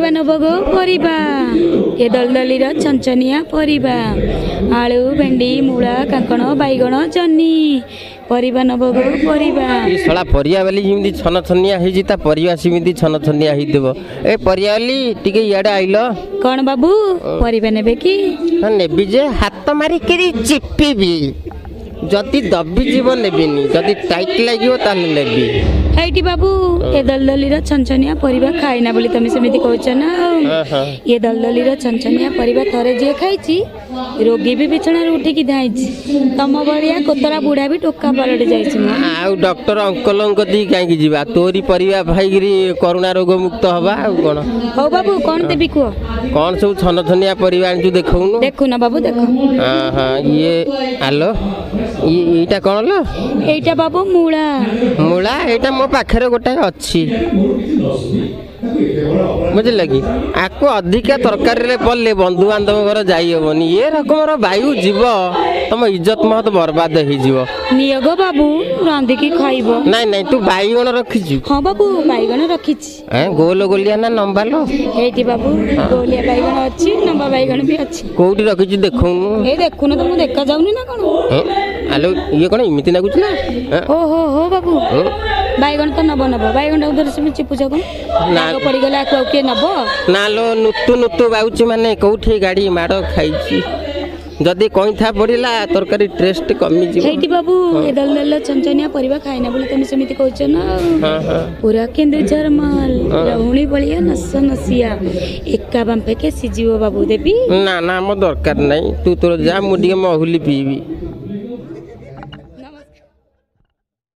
परिबा नबगो परिबा ए दलदली छनछनिया परिबा आलू भेंडी मूला कांकण बैगण जन्नी परिबा नबगो परिबा सला परिया वाली जिमदी छन छनिया हेजी ता परिया सिमिदी छन छनिया हेई देबो ए परिया वाली टिके याडे आइलो कोन बाबू परिबा नेबे की नेबी जे हाथ मारी केरी चिप्पीबी जति दबी जीवन नेबिनी जति टाइट लागियो ताले नेबी हेटी बाबू ए दलदली छनछनिया परिबा खाइना बोली तमे सेमिति कहछ ना ए दलदली छनछनिया परिबा थरे जे खाइची रोगी भी बिछणा उठी की धाइची तम बलिया कोतरा बुढ़ा भी टोका पलट जाइची आ डॉक्टर अंकल दी काई की जीवा तोरी परिबा भाईगिरी कोरोना रोग मुक्त हबा आ कोन हो बाबू कोन देबी को कोन सब छनछनिया परिबा आंचू देखौनु देखु ना बाबू देखो हां ये आलो एटा कोन लो एटा बाबू मूला मूला एटा मो पाखरे गोटे अच्छी बुझे लगी आपको अधिका तरकारी पड़े बंधु बांधव घर जाइबनी ये रकम वायु जीव तुम इज्जत महत बर्बाद हो नियोग बाबू रांधिकी खाइब नाई नाई तू बैगण रखी हाँ बाबू बैगण रखी गोल गोलिया ना नंबा लो ये बाबू गोलिया बैगण अच्छी नंबा बैगण भी अच्छी कौटी रखी देखूनु ये देखुन तुम देखा जाऊनी ना कौन आलो ये कौन इमिति लगुच ना हो बाबू बैगण तो नब नब बैगण उधर से चिपुच कौन पड़ी गला किए नब ना लो नुतु नुतु बाउची माने कौठी गाड़ी माड़ खाई जदि कईथा पड़िला तरकारी टेस्ट कमी जी हेटी बाबू ए दलदल छनछनिया परिबा खाइना बोली तमे समिति कहछ ना पूरा केंद्र जरमल लहुणी बलिया नस नसिया एका बांपे के सिजियो बाबू देबी ना ना मो दरकार नहीं तू तोर जा मु डिगे महूली पीबी